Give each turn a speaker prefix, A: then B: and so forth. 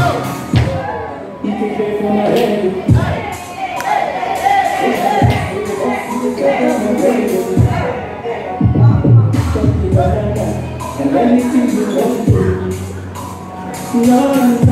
A: You can pay for my head. And let me see you.